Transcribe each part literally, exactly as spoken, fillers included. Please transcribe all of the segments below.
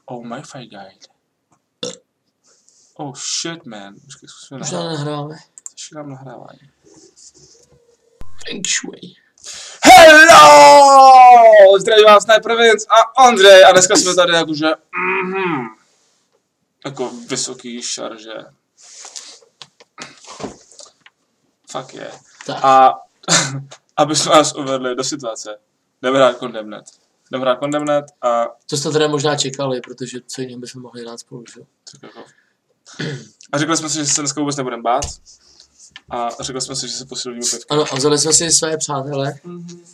Oh, my fight guide. Oh shit, man. Počkej, zkusíme Už nám nahráme. Ještě nám nahrávání. Feng Shui. Hello! Zdraví vás Sniper Vince a Ondřej a dneska jsme tady jakože... Mm-hmm, jako vysoký šarže. Fuck je. Yeah. A aby jsme vás uvedli do situace, jdeme hrát Condemned. Jdeme hrát Condemned a... To jste teda možná čekali, protože co jiného bychom mohli hrát spolu, že? Tak jako... A řekli jsme si, že se dneska vůbec nebudeme bát. A řekli jsme si, že se posilíme pětky. Ano, a vzali jsme si své přátele. Mm-hmm.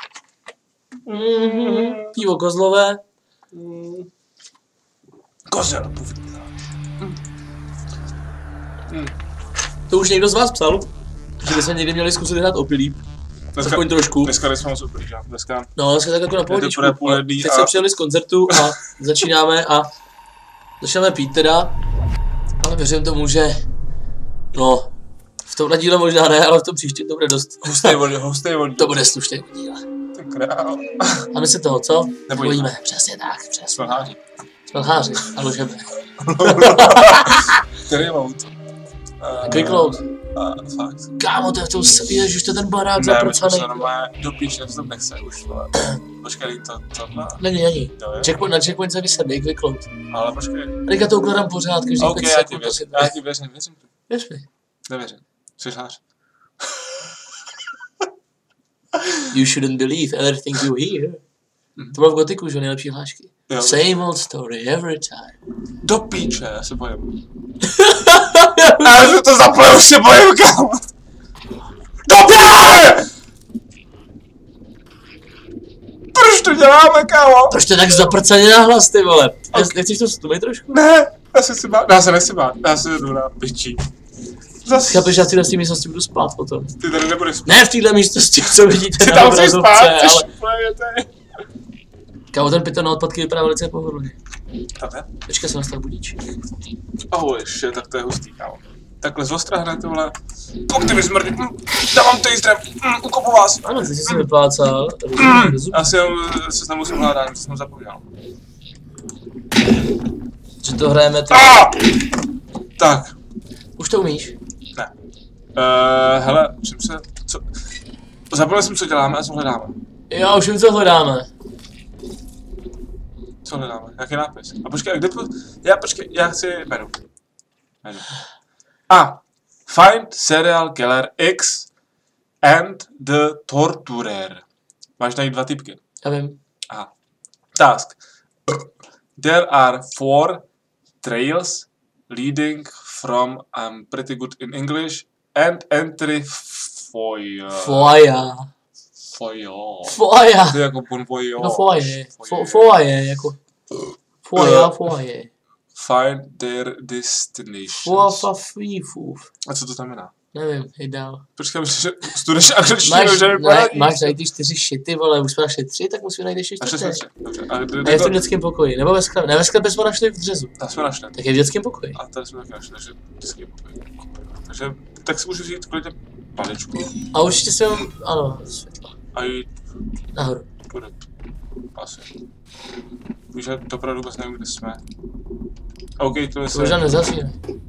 Mm-hmm. Pivo kozlové. Mm. Kozel, povídá. Mm. Mm. To už někdo z vás psal, že bychom někdy měli zkusit hrát opilí. Aspoň trošku. Dneska nejsme moc opilí, že? Dneska... No, dneska tak jako na pohodičku. Teď a... jsme přijeli z koncertu a začínáme a... Začínáme pít teda. Ale věřím tomu, že... No... V tomhle díle možná ne, ale v tom příštím to bude dost... Hustý vodí, hustý vodí. To bude slušný díl. Tak král. A my se toho, co? Nebojíme. Přesně tak, přesně. Smelháři. Smelháři a ložeme. Který mám to? Quickload. Fakt. Kámo, to je v tom... Ježiš, to je ten barák zaprcanej. zaprcanej. Ne, my jsme se normálně do píče, to tam nechce už, vole. Počkej, to, to má. Není, není. Checkpoint, na checkpoint se vysedne, Quickload. Ale počkej. Teďka to ukládám pořád, každý okay, pět já sekund. ti věřím, já ti věřím, věřím. Věř mi. Nevěřím. Jsi hář. You shouldn't believe everything you hear. Mm. To bylo v Gotiku, že nejlepší hlášky. Jo. Same old story every time. Do píče, já se bojím. Já se to zapojím, už se bojím, kámo. Do píče! Proč to děláme, kámo? Proč to tak zaprcaně nahlas, ty vole? Okay. Nechceš to stumit trošku? Ne, já se si bát, já se nechci bát, já se jdu na pičí. Zas... Chápeš, já si na té místnosti budu spát potom. Ty tady nebudeš spát. Ne v téhle místnosti, co vidíte ty na tam obrazovce, spát, ale... Kámo, ten pytel na odpadky vypadá velice pohodlně. Tady? Počkej, jsem nastal budíček. Ahoj, ještě, tak to je hustý, kámo. Takhle zostra hned, tohle. Pojď ty mi smrdí, mm, dávám ty jízdrem, mm, ukopu vás. Ano, ty jsi si vyplácal. Mm, já si se nemusím hledat, to jsem zapomněl. Že to hrajeme ty... Ah! Tak. Už to umíš? Ne. Uh, hele, čím se, co... Zapomněl jsem, co děláme a co hledáme. Jo, už vím, co hledáme. Co hledáme? Jaký nápis? A počkej, a kde po... Já počkej, já chci jméno. Jméno. A. Find serial killer X and the torturer. Máš najít dva typky. Já vím. Aha. Task. There are four trails leading from, I'm pretty good in English, and entry foyer. Foyer. Foyer. Foyer. To je jako bon voyeur. No foyer. Foyer, jako. Foyer, foyer. Find their destinations. Fuafa fífův. A co to znamená? Nevím, jdi dál. Počkej, že studuješ angličtinu, že mi poradíš. Máš najít ty čtyři šity, vole, už jsme našli tři, tak musíme najít ještě čtyři. Dobře. A, a je v tom dětském pokoji, nebo ve sklepě. Ne, ve sklepě jsme našli v dřezu. Tam jsme našli. Tak je v dětském pokoji. A tady jsme taky našli, takže v dětském pokoji. Takže, tak si můžu říct klidně paličku. A určitě si mám, ano, světlo. A jít nahoru. Půjde. Asi. Víš, že to opravdu vůbec nevím, kde jsme. OK, to se... To možná nezasíme.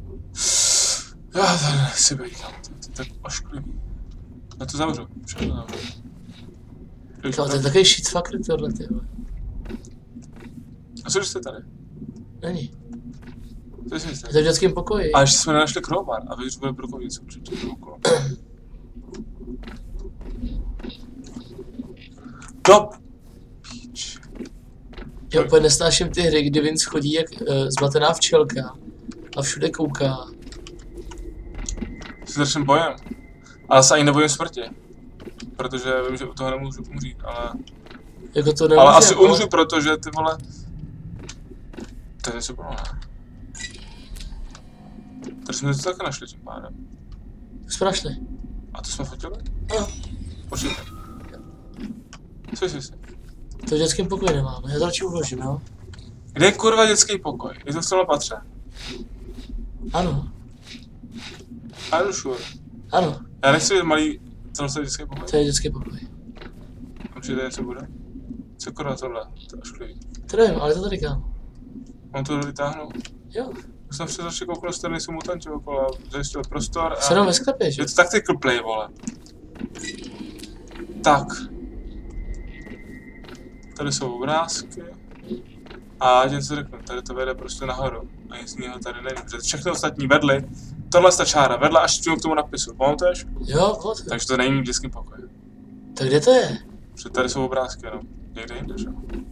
Já tady nechci být, tam. To je tak ošklivý. Já to zavřu. Všechno zavřu. To je takový shitfucker tohle, ty vole. A co jste tady? Není. Co jsi tady? Je to v dětském pokoji. A ještě jsme nenašli crowbar a víš, že bude brokovnice určitě do okolo. Top! Píč. Já úplně nesnáším ty hry, kdy Vince chodí jak uh, zmatená včelka a všude kouká. Si strašným bojem. Ale se ani nebojím smrti. Protože vím, že u toho nemůžu umřít, ale... Jako to nemůže, ale asi jako... umřu, protože ty vole... To je něco bylo, ne? Tady jsme to taky našli tím pádem. Tak jsme našli. A to jsme fotili? Jo. Počkejte. Co jsi si? To v dětském pokoji nemáme, já to radši uložím, jo? Kde je kurva dětský pokoj? Je to v tomhle patře? Ano. I'm sure. Ano. Já nechci vidět malý celostý dětský pokoj. To je dětský pokoj. Určitě něco bude? Co kurva tohle? To je ošklivý. To nevím, ale to tady kámo. On to vytáhnul. Jo. Už jsem se začal kouknout, že tady nejsou mutanti okolo, zajistil prostor a... Se jenom ve sklepě, že? Je to tactical play, vole. Tak. Tady jsou obrázky. A ať něco řeknu, tady to vede prostě nahoru. A nic jiného tady není, protože všechny ostatní vedly. Tohle je ta čára, vedla až přímo k tomu napisu, pamatuješ? Jo, pojď. Takže to není v dětském pokoji. Tak kde to je? Protože tady jsou obrázky jenom. Někde jinde, že jo?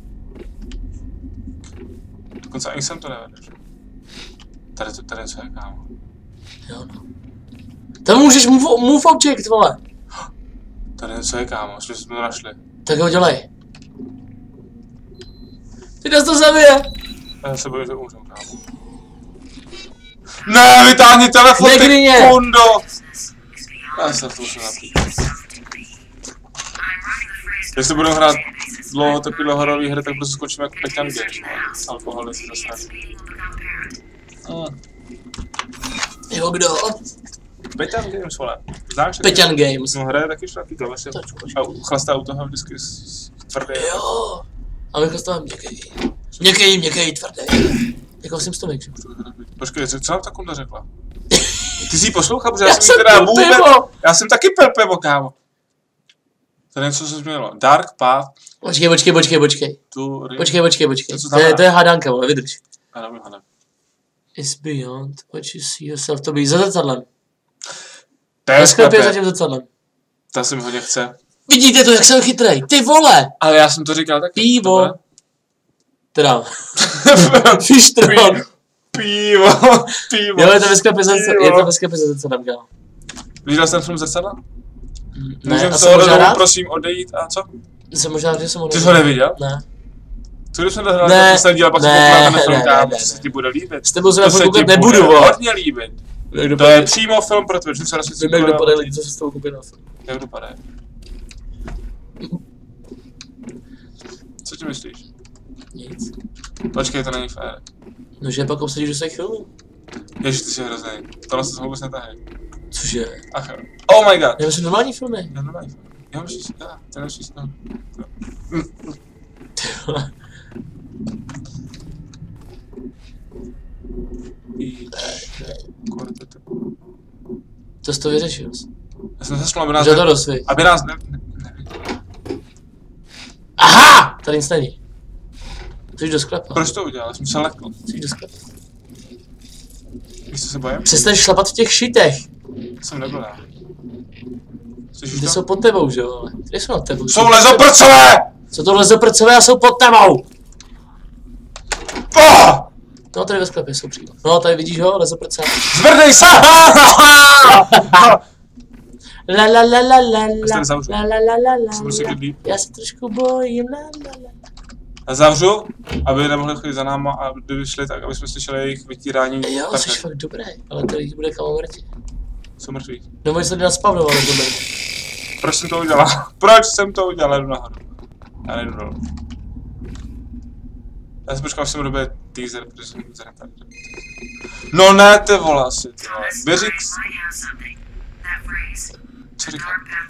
Dokonce ani jsem to nevedl, že jo? Tady to, tady něco je, kámo. Jo, no. Tam můžeš move, move object, vole. Tady něco je, kámo, že jsme to našli. Tak ho dělej. Ty nás to zabije. Já se bojím, že umřu, kámo. Ne, vytáhni telefon, ty kundo! Já se to musím napít. Jestli budeme hrát dlouho takovýhle horový hry, tak prostě skočíme jako Peťan Games, alkohol si zase. Mm. Jo, kdo? Peťan Games, vole. Znáš? Peťan Games. No, hraje taky šlapí klávesy. A chlastá u toho vždycky tvrdý. Jo. A my chlastáme měkkej. Měkkej, měkkej, tvrdý. Jako jsem stomik, že? Počkej, co nám ta kunda řekla? Ty jsi ji poslouchal, protože já, já jsem teda vůbec... Pivo. Já jsem taky pil pivo, kámo. Tady něco se změnilo. Dark Path. Počkej, počkej, počkej, počkej. Tu... Počkej, počkej, počkej. To, to, je, to je hádanka, vole, vydrž. Já nevím, hádám. It's beyond what you see yourself to be. Za zrcadlem. To je sklepě za tím zrcadlem. To se mi hodně chce. Vidíte to, jak jsem chytrej. Ty vole! Ale já jsem to říkal taky. Pivo. Teda. Fishtron. Pivo. Pivo. Jo, je to ve sklepě za zrcadlem. Je to ve sklepě za zrcadlem, kámo. Viděl jsem film Zrcadla? Ne, můžem a se hodnout, prosím, odejít a co? Jsem možná, že jsem ho Ty jsi ho neviděl? Ne. Co když jsme dohrali, ne, tak poslední díl, pak ne, se koukám na ne, film, ne, kámo, ne, že se ne. ti bude líbit. S tebou se To na se koukat ti nebudu, bude vole. hodně líbit. To je přímo film pro tebe, že se asi Vím, jak dopadají lidi, co se s tou koupí na film. Jak dopadají? Co ti myslíš? Nic. Počkej, to není fér. No, že pak obsadíš do svých filmů. Ježiš, ty jsi hrozný. Tohle se vůbec netahy. Cože? Ach jo. Oh my god. Já myslím normální filmy. Já normální film. Já myslím, že já, to je naší snad. Ty vole. To jsi to vyřešil. Já jsem se šlo, aby nás... Že to dosví. Aby nás ne... ne, ne. Aha! Tady nic není. Jsi do sklepa. Proč to udělal? Já jsem se lekl. Jsi do sklepa. Víš, co se bojím? Přestaň šlapat v těch šitech. Jsem nebyl já. Slyšíš Ty to? jsou pod tebou, že jo, ale. Ty jsou nad tebou. Jsou lezoprcové! Co to lezoprcové a jsou pod tebou? Oh! No, tady ve sklepě jsou přímo. No, tady vidíš ho, lezoprce. Zvrdej se! La la la la la Já la se zavřu. la la la la la Jsem prostě klidný. Já se trošku bojím, la la la. A zavřu, aby nemohli chodit za náma a kdyby šli tak, aby jsme slyšeli jejich vytírání. Jo, jsi fakt dobrý, ale tady jich bude kamo mrtě. Jsou mrtví. No, oni se tady naspavnovali, to bude. Proč jsem to udělal? Proč jsem to udělal? Jdu nahoru. Já nejdu dolů. Já si počkám, až se mi dobije teaser, protože jsem nic nepadl. No ne, ty vole asi, ty vole. Běřík... Co říká?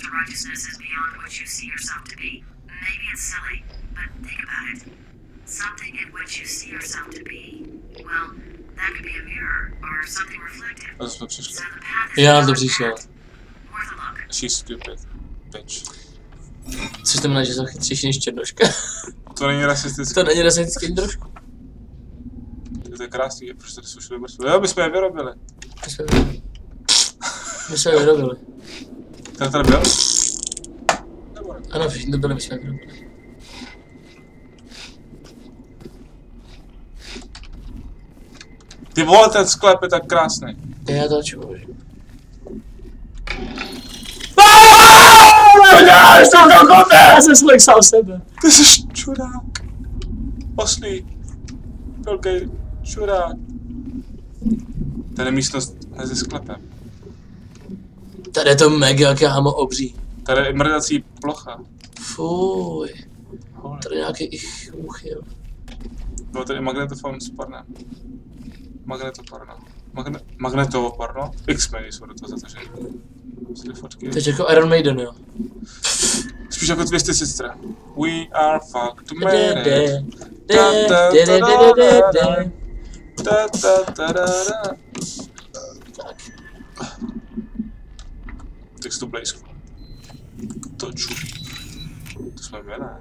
Something in which you see yourself to be, well, that could be a mirror or something reflective. To jsme přišli. So the path is Já na to přišel. worth a look. She's stupid. Bitch. Což znamená, že jsou chytřejší než černoška. To není rasistické. To není rasistický ani trošku. To je krásný, protože tady jsou všude mrtvé. Jo, my jsme je vyrobili. My jsme vyrobili. My jsme je vyrobili. Ten tady byl? Nebo ne? Ano, všichni to byli, my jsme je vyrobili. Ty vole, ten sklep je tak krásný. Já to čuju. Já jsem slek sám sebe. Ty jsi čurák. Oslý. Velký čurák. Tady je místnost mezi sklepem. Tady je to mega, kámo, obří. Tady je mrdací plocha. Fuj. Hole. Tady nějaký ich much, jo. Bylo tady magnetofon s pornem. Magnetoporno. Magne... Magnetoporno? X-Men jsou do toho zatažený. Ty fotky. To je jako Iron Maiden, jo. Spíš jako Twisted Sister. We are fucked, made it. de, de, de, de, de, de. Ta, ta, ta, da, da. Tak. Tak si to blízko. To čuří. To jsme my, ne?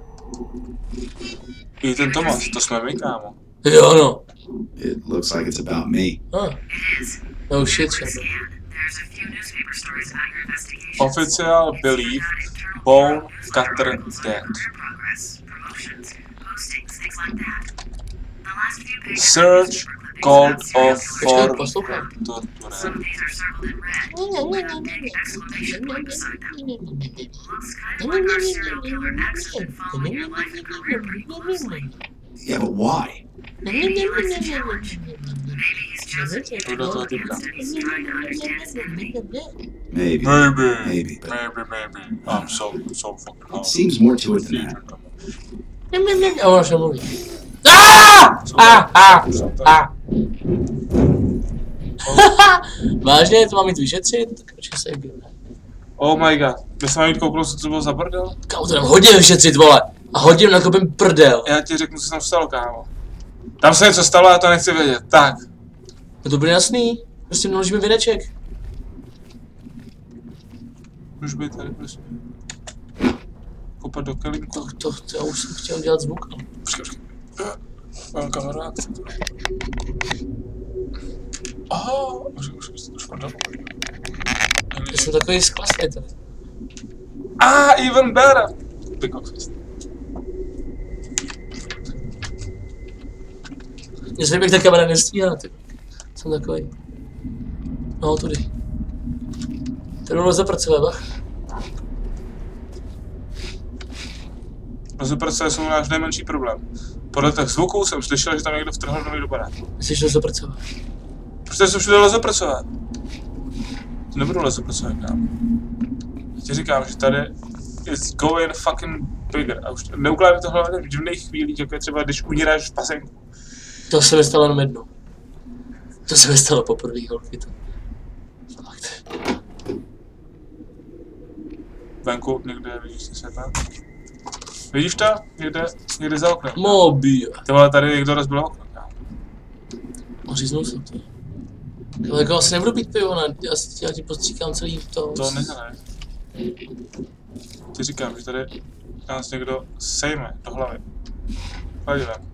I ten Tomas, to jsme my, kámo. Jo, no. It looks like it's about me. Ah. It is. Oh shit, shit. Scan. There's a few newspaper stories about your investigation. Official believe Bone Cutter dead. Progress, promotions, postings, things like that. The last few pages Search called off Počkej, for poslouchám. torture. Some of these are circled in red, with a big exclamation point beside them. Looks kind of like our serial killer X has been following your life and career pretty closely. Yeah, but why? Maybe he likes the challenge. Maybe he's chosen to get involved against and he's trying to understand his enemy. Maybe. Maybe, Maybe, but maybe, maybe. I'm so, so fucking hard. seems more to it than that. A ona se mluví. Ah! Ah! Ah! Ah! Vážně, to mám jít vyšetřit? Tak počkej se jim. Oh my god. My jsme jít kouknout, co to bylo za bordel? Kámo, to dám hodně vyšetřit, vole. A hodně nakopím prdel. Já ti řeknu, co se tam stalo, kámo. Tam se něco stalo, já to nechci vědět. Tak. Je to bude jasný. Prostě množíme vědeček. Můžu být tady, prosím. Kopat do kelinku. To, to, to já už jsem chtěl dělat zvuk. No. Počkej, počkej. Mám kamarád. Aha, už, už, už, už prdel. Já jsem takový sklasný tady. Ah, even better. Big office. Mně se mi ta kamera nestíhá, ty. Jsem takový. No, tudy. Tady bylo zapracovat, bach. Rozepracové jsou náš nejmenší problém. Podle těch zvuků jsem slyšel, že tam někdo vtrhl nový do baráku. Myslíš, že zapracovat? Protože jsem všude lezopracovat. To nebudu lezopracovat, kámo. Já ti říkám, že tady is going fucking bigger. A už neukládám to hlavně v divných chvílích, jako je třeba, když uníráš v pasenku. To se mi stalo jenom jednou. To se mi stalo poprvé, holky to. Fakt. Venku někde, vidíš ty světla? Vidíš to? Někde, někde za oknem. Mobil. Ty vole, tady někdo rozbil okno, kámo. Oříznul jsem to. Ale jako asi nebudu pít pivo, ne? Já, si, já ti postříkám celý to. To nedělej. Ti říkám, že tady nás někdo sejme do hlavy. Pojď ven.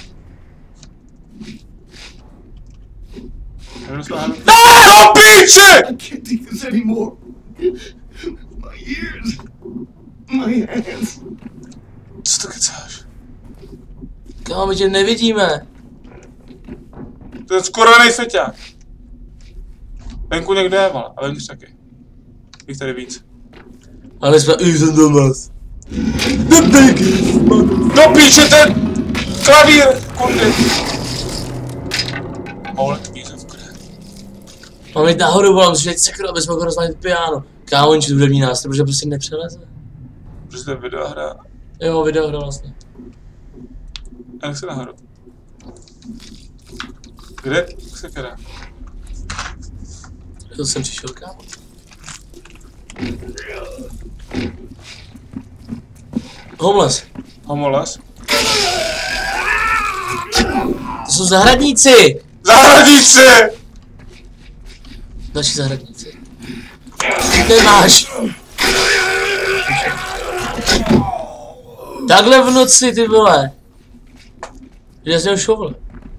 Někdo spáhne. Do píči! I can't take this anymore. My ears. My hands. Co to kecáš? Kámo, my tě nevidíme. To je skurvený feťák. Venku někde je, vole, a vevnitř taky. Jich tady víc. Ale jsme i ten Tomas. Do píče ten klavír, kurdy. Holet pířovka. Mám jít nahoru, volám, že teď sekru, aby jsme ho rozladit piano. Kámo, oni tu hudební nástroj, protože prostě nepřeleze. Protože to je videohra. Jo, videohra vlastně. A jak se nahoru? Kde se kada? To jsem přišel, kámo. Homeless. Homolas? To jsou zahradníci! Zahradníci! Další zahradníci. Ty máš. Takhle v noci, ty vole. Že jsi měl šovl.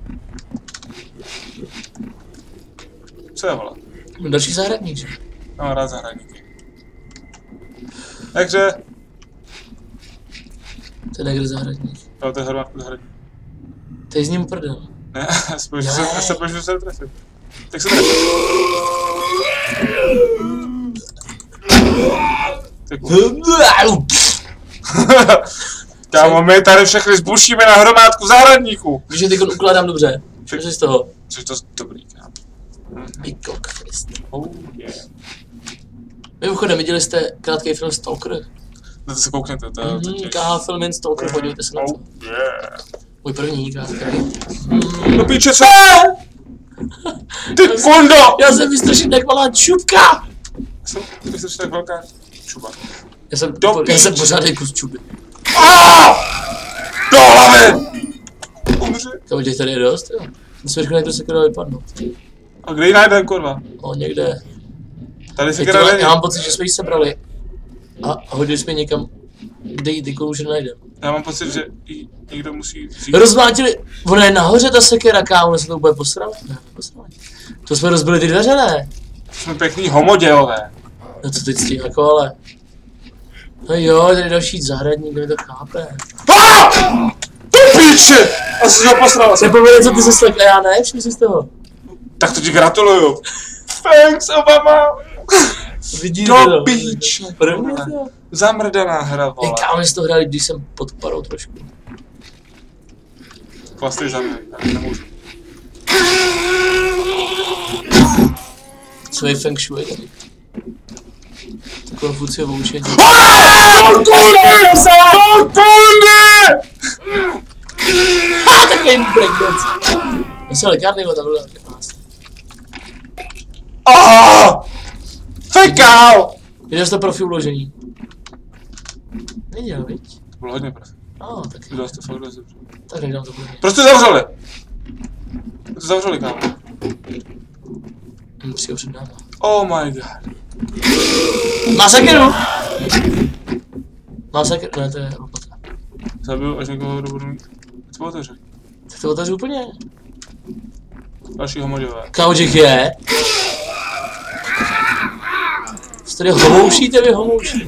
Co je, vole? Další zahradník, že? Mám rád zahradníky. Takže... To je negr zahradník. Jo, to je hromad zahradník. To je z ním prdel. Ne, aspoň, že se, aspoň, že se trefím. Tak se trefím. Tak kámo, my tady všechny zbušíme na hromádku zahradníků. Víš, že teď ukládám dobře. Co jsi z toho? Což to dobrý, kámo. Pikok, Krist. Oh, yeah. Mimochodem, viděli jste krátký film Stalker? No to se koukněte, to je Mhm, totiž. K H Film Stalker, podívejte se na to. Oh, yeah. Můj první krátký. No píče, co? Ty kundo! Já jsem vystrašen jak malá čupka! Jsem, ty jsi tak velká čuba. Já jsem, Do já jsem píči. pořádný kus čuby. Ah! Do hlavy! Umři. Kam těch tady je dost, jo. Musím říkat, jak to se kada vypadnout. A kde ji najdem, kurva? O, někde. Tady se Teď kada já, není. já mám pocit, že jsme ji sebrali. A hodili jsme ji někam, kde ji ty už nenajdem. Já mám pocit, že ji někdo musí vzít. Rozmlátili, ona je nahoře ta sekera, kámo, se to úplně posrali. Ne, posrali. To jsme rozbili ty dveře, ne? Jsme pěkný homodělové. No co teď s tím, jako ale. No jo, tady další zahradník, kdo to chápe. Ah! To píče! Já jsem ho posral. Nepověděl, co ty se slek, a já ne, všim si z toho. Tak to ti gratuluju. Thanks, Obama. Vidíš Do to? píče. První to? Zamrdaná hra, vole. Ej, kámo, jsme to hráli, když jsem pod parou trošku. Vlastně za mě, já nemůžu. Svej feng shui tady. Takovou fuci voučení. Ha, takový breakdance. Já jsem lekárný, tam byl nějaký nás. Ah! Fekal! Viděl jsi to profi uložení? Nedělal, viď? To bylo hodně profi. No, tak, Udělal jsi to fakt dobře. tak nejdám to bude. Proč to zavřeli? To zavřeli, kámo. Hm, přijel před náma. Oh my god. Má sakeru! Má sakeru, ne, to je lopata. Zabiju až někoho, kdo budu mít. Co otevřel? Tak to otevřu úplně. Další homodělové. Kauček je. Jste tady homoušíte, vy homouší.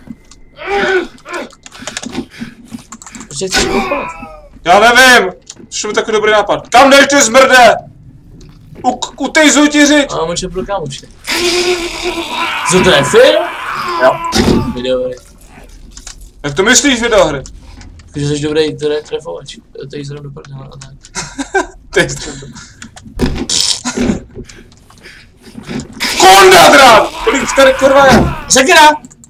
Proč tě chceš koupat? Já nevím! Což mi takový dobrý nápad. Kam jdeš, ty zmrde? Uk- Utejzuj ti řiď! A mám pro kámoště. Co trefil? Jo. Videohry. Jak to myslíš, videohry? Takže jsi dobrý tre- trefovač. Teď zrovna do prdele a tak. Teď jsem to. Konda, drát! Kolik tady kurva je? Sakra!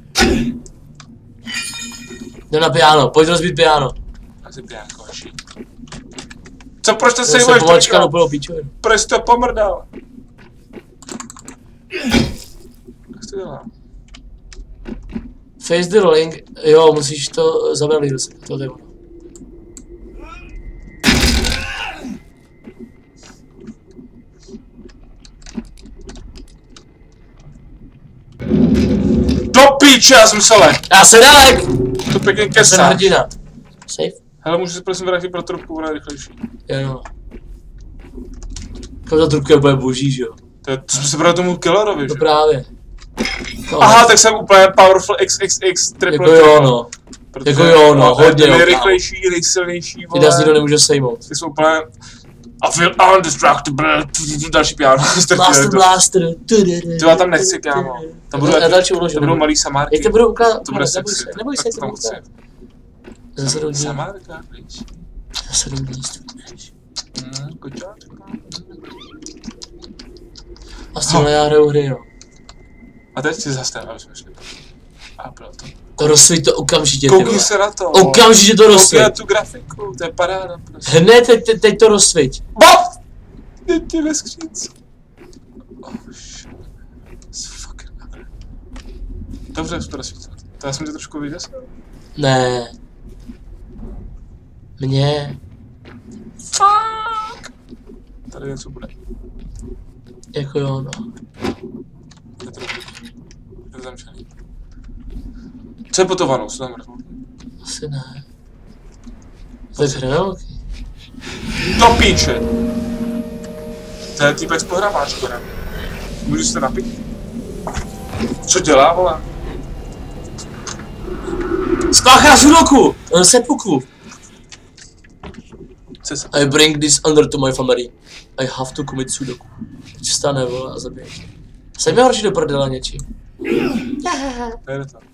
Jde na piano, pojď rozbít piano. Asi pijánko, vaši. Co, proč to Já jsem sejmuješ pomačka tolik? lupilo píčovinu. Proč to pomrdal? Jak to dělá? Face the link, jo, musíš to zabrat virus, to je ono. Do píče, já jsem se lek! Já se dalek! To pěkně Jsem kesá. hrdina. Safe? Hele, můžu si prosím vrátit pro trubku, ona je rychlejší. Jo, no. Kam ta trubka bude boží, že jo? To, je, to jsme se brali tomu Killerovi, To že? právě. No, Aha, tak jsem úplně powerful X X X triple jako jo, triple. no. Protože Jako jo, no, to je hodně, jo, nejrychlejší, nejsilnější, Ty vole. nás nikdo nemůže sejmout. Ty jsou úplně... I feel undestructible. Další piano. Blaster, blaster. Ty já tam nechci, kámo. Tam budou, Já další uložím. to budou malý samárky. Jak to budu ukládat? To bude Neboj sexy. se, neboj se, Tak jak to tam budu chci. ukládat. Za sedm dní. Samárka, víš? Za sedm dní studuješ. Mm, kočáčka. A s tímhle já hraju hry, no. A teď si zastav, aby jsme šli. A bylo to. To rozsvít to okamžitě, ty Koukni vole. se na to. Okamžitě to Koukni rozsvít. na tu grafiku, to je paráda prostě. Hned teď, teď, teď to rozsvít. BAF! Teď ti ve skřínce. Oh shit. It's fucking ugly. Dobře, to rozsvítil. To já jsem tě trošku vyděsil. Ne. Mně. Fuck! Tady něco bude. Jako jo, no. Je to, je to zamčený. Co je po to vanou? Co tam mrtvou? Asi ne. Tak hranolky. Do píče! To je týpek z pohraváčku, ne? Můžu se napít? Co dělá, vole? Spáchá sudoku! Seppuku! Co se... I bring this under to my family. I have to commit sudoku. Teď stane, vole, a zabije. Jsem mi horší do prdela něčím. Nejde to.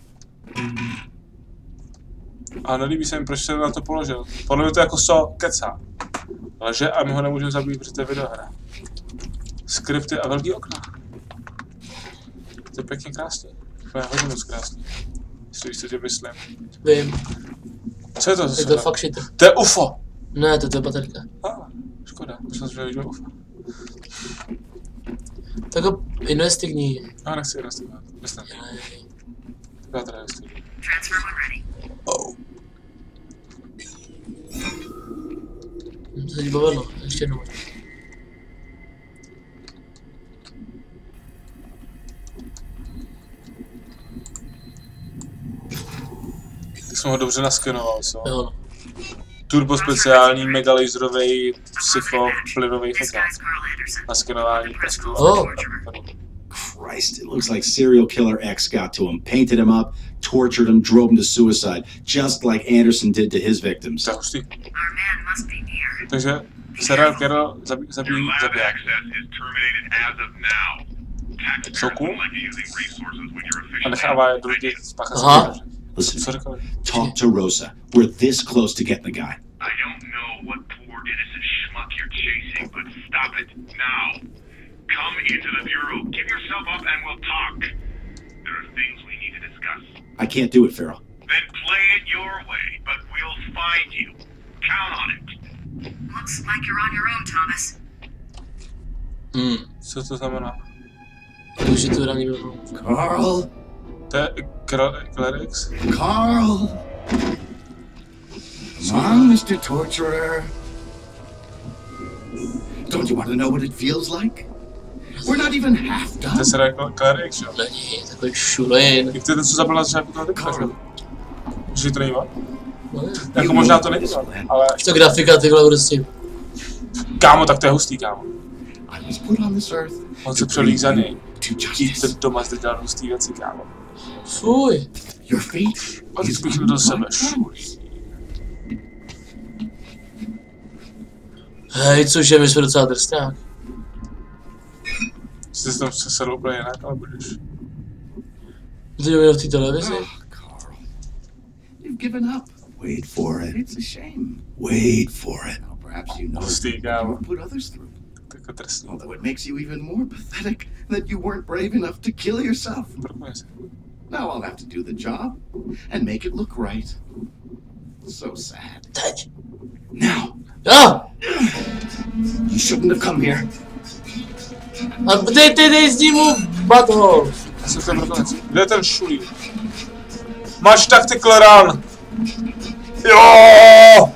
A nelíbí se mi, proč jsem na to položil. Podle mě to jako so kecá. Leže a my ho nemůžeme zabít, protože to je videohra. Skripty a velký okna. To je pěkně krásný. To je hodně moc krásný. Jestli víš, co tě myslím. Vím, Co je to je zase? to fakt šité. To je U F O! Ne, to je baterka. Ah, škoda, myslím, že vidíme U F O. Tak ho investigní. No, nechci investovat. Myslím. Já teda investuji. Transfer when ready. Oh. Se ti povedlo, ještě jednou. Ty jsem ho dobře naskenoval, co? Jo, no. Turbo speciální, mega laserový, psycho, plynový fekát. Naskenování prstů. Oh. Christ, it looks like serial killer X got to him, painted him up, tortured him, drove him to suicide, just like Anderson did to his victims. To je hustý. Takže serial killer zabí, zabíjí zabiják. Jsou cool? A nechává je do lidí spáchat zabíják. Listen, talk to Rosa. We're this close to getting the guy. I don't know what poor innocent schmuck you're chasing, but stop it now. Come into the bureau, give yourself up, and we'll talk. There are things we need to discuss. I can't do it, Farrell. Then play it your way, but we'll find you. Count on it. Looks like you're on your own, Thomas. Hmm. Co to znamená? Už je to hraní bylo. Carl? To je Killer X? Carl? Come on, Mister Torturer. Don't you want to know what it feels like? We're not even half To je done. serial Killer X, jo? Není, takový šulin. Jak to je ten, co zabil na začátku toho typka, že? Že to není on? No, ne. Jako možná to není on, ale... Už to grafika, ty vole, prostě. Kámo, tak to je hustý, kámo. I was put on this earth On se přelík za něj. to justice. Ten Tomas teď dělal hustý věci, kámo. Fuj. Your fate A teď is bych on do sebe. my terms. Hej, cože, my jsme docela drsňák. Jste se tam se sedl úplně jinak, ale budeš. Ty jdeme v té televizi. Oh, Carl, you've given up. Wait for it. It's a shame. Wait for it. Well, perhaps you know Hustý, kámo. what put others through. Tako trestný. Although it makes you even more pathetic that you weren't brave enough to kill yourself. Brkuje se. Now I'll have to do the job and make it look right. So sad. Teď. Now, Jo! you shouldn't have come here. A ty, ty, dej s ním mu butthole. Já jsem ten brkonec. Kde je ten šulí? Máš tactical run! Jo!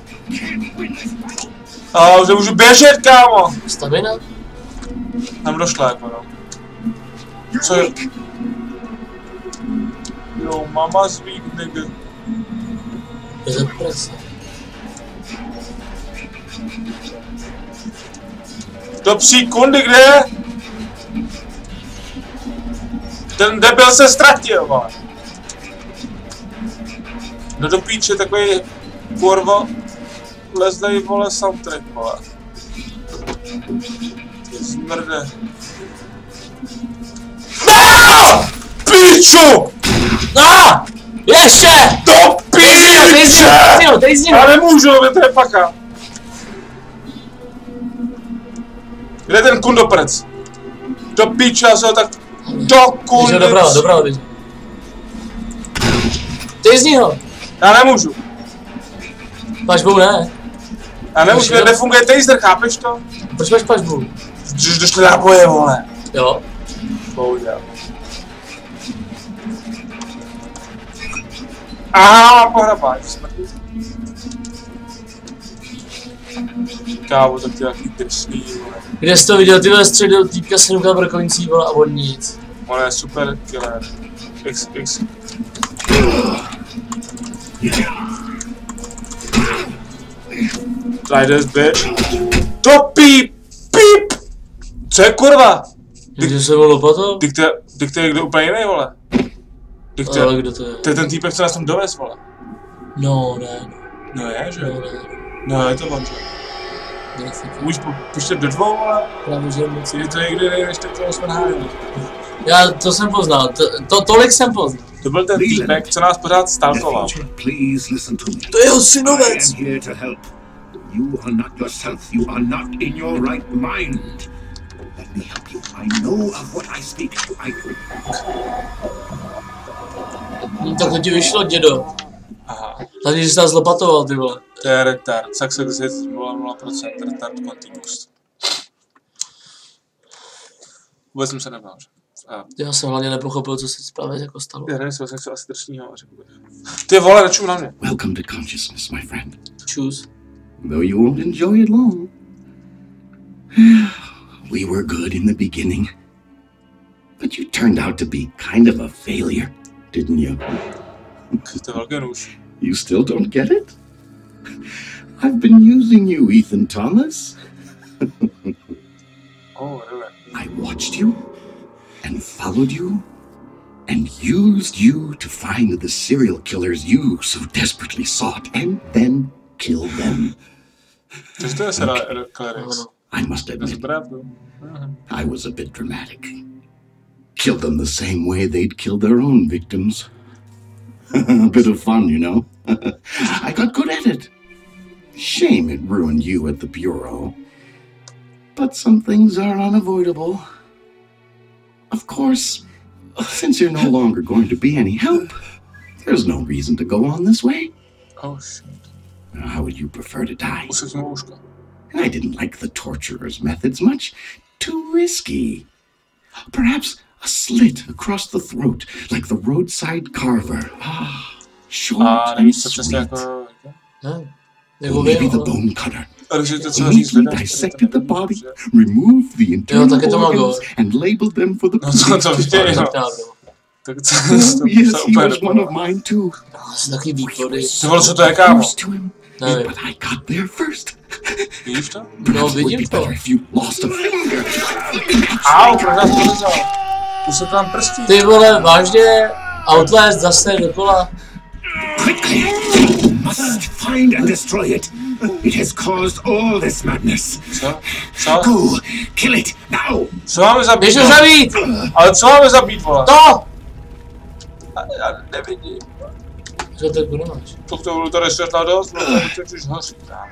A už nemůžu běžet, kámo! Stamina? Tam došla, jako no. Co je? Jo, mama zvík, nigga. Je to prese. Do psí kundy, kde je? Ten debil se ztratil, vole. No do píče, takový kurva lezdej, vole, soundtrack, vole. Ty smrde. No! Píču! No! Ještě! Do píče! Dej z něho, Já nemůžu, mě to je paka. Kde je ten kundoprec? Do píče, já se ho tak... Do kundy... Dobrá, dobrá, dobrá. Dej z něho. Já nemůžu. Pažbou ne. Já nemůžu, kde nefunguje taser, chápeš to? Proč máš pažbu? Když došli náboje, vole. Jo. Bohužel. Aha, pohrabáš, smrti. Kávo, tak ty jaký drsný, vole. Kde jsi to viděl, tyhle středil týpka se nukal brkovnicí, vole, a on nic. On je super killer. X, X. Try this, bitch. To píp, píp! Co je kurva? Kde se byl lopatou? Dyk to je, dyk to je kdo úplně jiný, vole. Dyk to Ale je, kdo to je? to je ten týpek, co nás tam dovez, vole. No, ne. No je, že? No, ne. No je to on, že? Grafika. Můžeš puštět do dvou, vole? Právě, že moc. Je to někdy jiný, než tak to osmrhání. Já to jsem poznal, to, to tolik jsem poznal. To byl ten týpek, co nás pořád stalkoval. Please listen to me. To je jeho I synovec. am here to help. You are not yourself. You are not in your right mind. Let me help you. I know of what I speak. I... Hm, tak to ti vyšlo, dědo. Aha. Hlavně, že jsi nás lopatoval, ty vole. To je retard. Success rate nula procent. Retard continuous. Vůbec jsem se nebál, že? A Já jsem hlavně nepochopil, co se právě jako stalo. já nevím, jestli jsem asi drsnýho, řekl bych. Ty vole, nečum na mě. Welcome to consciousness, my friend. Čus. though you won't enjoy it long. We were good in the beginning, but you turned out to be kind of a failure, didn't you? To je velký nůž. You still don't get it? I've been using you, Ethan Thomas. Oh, really? I watched you and followed you and used you to find the serial killers you so desperately sought and then kill them. Což to je serial killer X? I must To je admit, pravdu. I was a bit dramatic. Killed them the same way they'd killed their own victims. A bit of fun, you know. I got good at it. Shame it ruined you at the Bureau. But some things are unavoidable. Of course, since you're no longer going to be any help, there's no reason to go on this way. Oh shit. Now, how would you prefer to die? Musím si ouška. I didn't like the torturer's methods much. Too risky. Perhaps a slit across the throat, like the roadside carver. Ah, short A and nevíš, co přesně sweet. jako... Ne. Or Jako maybe vím, the ale... bone cutter. Ale že to co říct, Neatly dissected the body, removed the internal tak je to organs, Magor. and labeled them for the No co to police to viděj, find. no. Tak co to Oh, yes, se he úplně was one of nepovedlo. mine too. No, jsou takový východy. Ty vole, co to je, kámo? Close to him, Nevím. but I got there first. Vidíš to? No, Perhaps it would vidím be to. better if you lost a finger. Au, proč nás to nezal? Už se tam prstí. Ty vole, vážně? Outlast zase dokola. Quickly! Must find and destroy it. It has caused all this madness. Co? Co? Go! Kill it! Now! Co máme zabít? Běž ho no? zabít! Ale co máme zabít, vole? To! Já nevidím. Co to nemáš? To to bylo tady světla dost, bylo tady teď už hoří, kámo.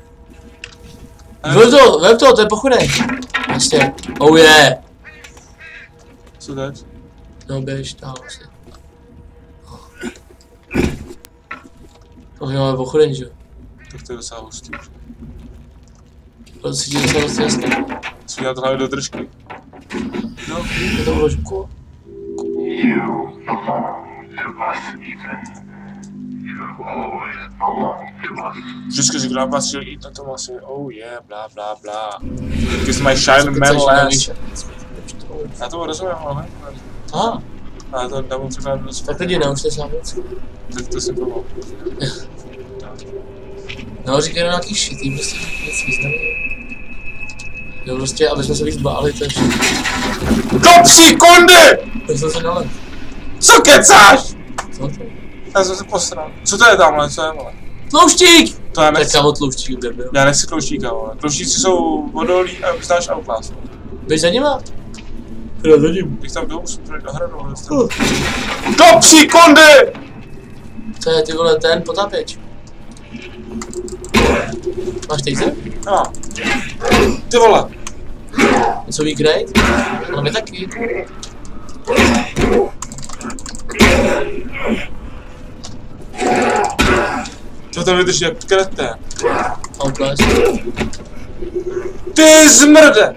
Vem to, vem to, to je pochodej. Vlastně. Oh yeah. Co teď? No běž, tam vlastně. Oh, máme pochodeň, že jo? Tak to je docela hustý. To si ti docela dost jasný. Co dělat hlavě do držky? No, je to vložku. You belong to us, Ethan. You always belong to us. Vždycky říkám, vás chtěl jít na tom asi, oh yeah, bla bla bla. Kiss my shiny metal ass. Já to rozumím, ale ne? Aha, Ale to dám třeba dost. tak lidi naučte sám věci. Tak to si pomohl. No, říkají na nějaký shitý, prostě nic významný. Jo, prostě, aby jsme se víc báli, to je všechno. Do psí kondy! Tak jsem se nalep. Co kecáš? Co to? Já jsem se posral. Co to je tamhle, co je, vole? Tlouštík! To já Tak nechci. kamo tlouštík, kde byl. Já nechci tlouštíka, vole. Tlouštíci jsou vodolí a znáš Outlast. Běž za nima? Teda za ním. Když tam jdou, musím projít do hradu. Do psí kondy! To je ty vole ten potápěč. Máš tejze? No. Ty vole. Něco výkrejt? Ale my taky. To tam vydrží jak kretén. Outlast. Ty zmrde!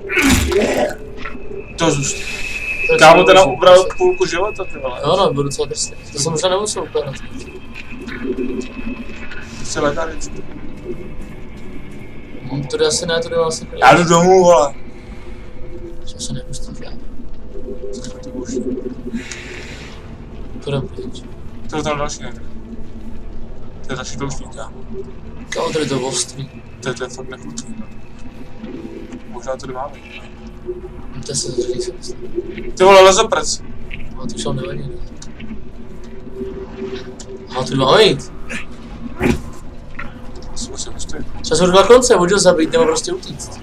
To zůstane. Kámo, ten nám ubral půlku života, ty vole. Jo no, budu docela drsný. To jsem možná nemusel ukládat. Jsi lékařičku. Hm, to jde asi ne, to jde asi ne. Já jdu domů, vole. Jsem se nepustím já. Ty už. To jde pryč. To je tam další někde. To je další tlouštík, kámo. Kámo, tady to voství. To je, to je fakt nechutný. Možná to nemáme. To se začali se myslím. Ty vole, lezoprc. A to už vám nevadí, ne? A tu máme jít. Jsme si pustí. Třeba jsou dva konce, buď ho zabít, nebo prostě utíct.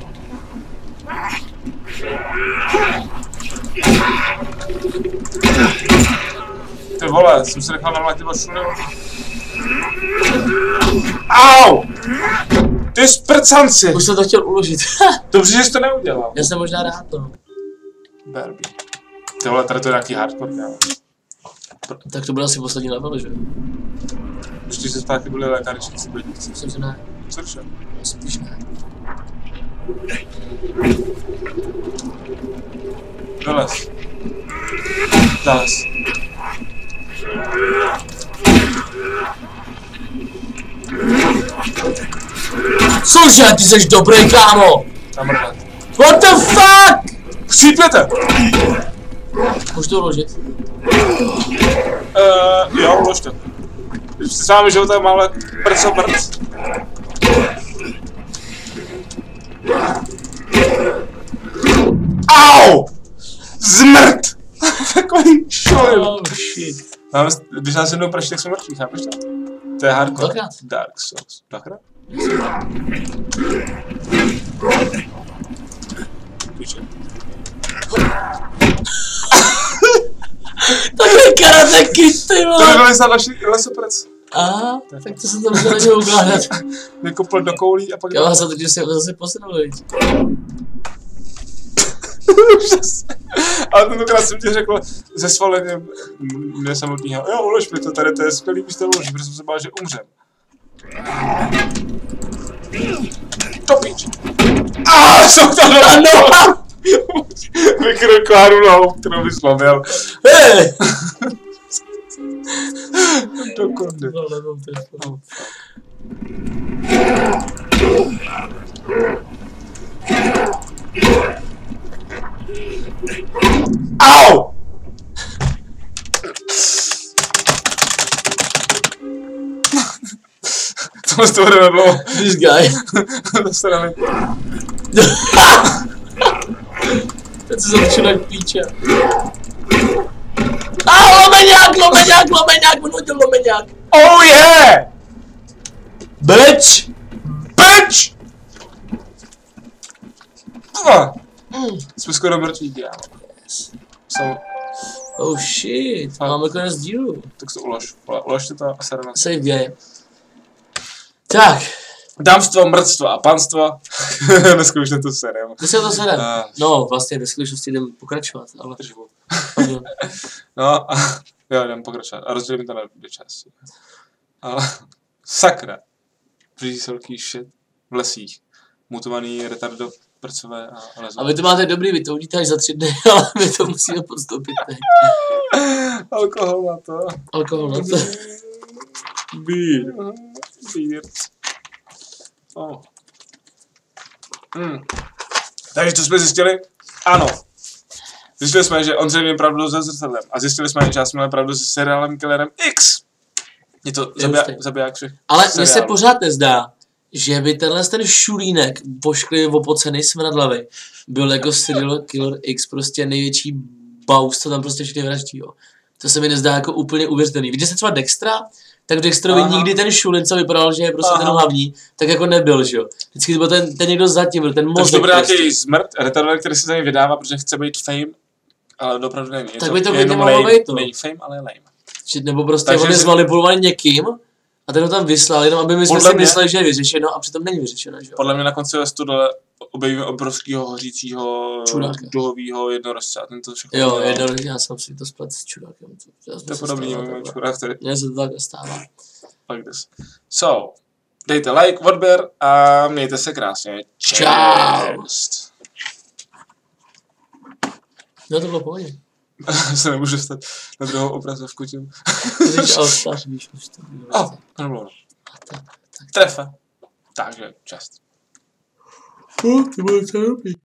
Ty vole, jsem si nechal namlátit šuny. Au! Ty sprcanci! Už jsem to chtěl uložit. Dobře, že jsi to neudělal. Já jsem možná rád, no. Barbie. Ty vole, tady to je nějaký hardcore, kámo. Tak to byl asi poslední level, že? Už ty se zpátky byli lékařičníci bedníci. Myslím, že ne. Cože? Spíš ne. Dolez. Dolez. Cože, ty jsi dobrý, kámo! Zamrdat. What the fuck? Chcípěte! Můžu to uložit? Uh, jo, ulož to. Když si s vámi životem máme prco prc. Au! Zmrt! Takový šolim. Oh shit. Máme, když nás jednou praší, tak jsme mrtví, chápeš to? To je hardcore. Dvakrát. Dark Souls. Dvakrát? Píče. Takhle karate kid, ty To vole. nebyl snad další lesoprec. Aha, tak to jsem tam musel na něj ukládat. Vykopl do koulí a pak... Já jsem teď se zase posunul, viď? Ale tentokrát jsem ti řekl ze svolením mě samotného, jo, ulož mi to tady, to je skvělý místo uložit, protože jsem se bál, že umřem. To píč. Ah, jsou tam dva noha! Vykryl Kláru nohou, kterou bys zlomil. Hej! Do kondy. No, nemám telefon. Au! Tohle to bude nedlouho. This guy. To se na mě. Teď se začal jak píče. A lomeňák, lomeňák, lomeňák, vnutil lomeňák. Oh yeah! Bitch! Bitch! Ah. Jsme skoro mrtví, dělám. So, Oh shit, máme konec dílu. tak se ulož. Uložte to a sere na Save game. Tak, dámstvo, mrtstvo a panstvo. Dneska už to sere. kde se to sedem? Ah. No, vlastně ve skutečnosti jdem pokračovat, ale... Držbu. Pardon. No a jo, jdem pokračovat. A rozdělím to na dvě části. Ale sakra. Blíží se velký shit v lesích. Mutovaný retardo prcové a lezo. A vy to máte dobrý, vy to uvidíte až za tři dny, ale my to musíme podstoupit teď. Alkohol na to. Alkohol na to. Bír. Bír. Oh. Hmm. Takže co jsme zjistili? Ano. Zjistili jsme, že on zřejmě pravdu se zrcadlem. A zjistili jsme, že já jsem měl pravdu se seriálem Killerem X. Je to zabija, zabiják všech. Ale mně se pořád nezdá, že by tenhle ten šulínek, vošklivý, opocený, smradlavý, byl jako serial Killer X prostě největší baus, co tam prostě všechny vraždí, jo. To se mi nezdá jako úplně uvěřitelný. Vidíte se třeba Dextra? Tak Dexterovi Aha. nikdy ten šulin, co vypadal, že je prostě Aha. ten hlavní, tak jako nebyl, že jo. Vždycky to byl ten, ten někdo zatím, byl ten Takže mozek to bude prostě. nějaký zmrt, retardovat, který se za něj vydává, protože chce být fame, ale opravdu není. Je Tak by to je klidně jenom mohlo lame. být, to. Není fame, ale je lame. Či, nebo prostě Takže on je si- zmanipulovaný někým a ten ho tam vyslal, jenom aby my jsme Podle si mě- mysleli, že je vyřešeno a přitom není vyřešeno, že jo. Podle mě na konci listu dole objevíme obrovského hořícího Čuráka. duhovýho jednorožce a ten to všechno Jo, udělal. jedno, já jsem si to splet s čurákem. To je podobný můj čurák, který Mně se to takhle stává. like this. So, dejte like, odběr a mějte se krásně. Čau. Cheers. No to bylo pohodě. se nemůžu dostat na druhou obrazovku tím. Když altář, víš, už to bylo. Oh, to nebylo ono. A tak, tak. Trefa. Takže, čest. Oh, ty bylo to dobrý.